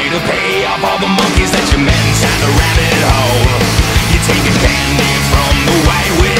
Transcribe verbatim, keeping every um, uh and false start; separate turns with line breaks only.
to pay off all the monkeys that you met inside the rabbit hole. You're taking candy from the white widow.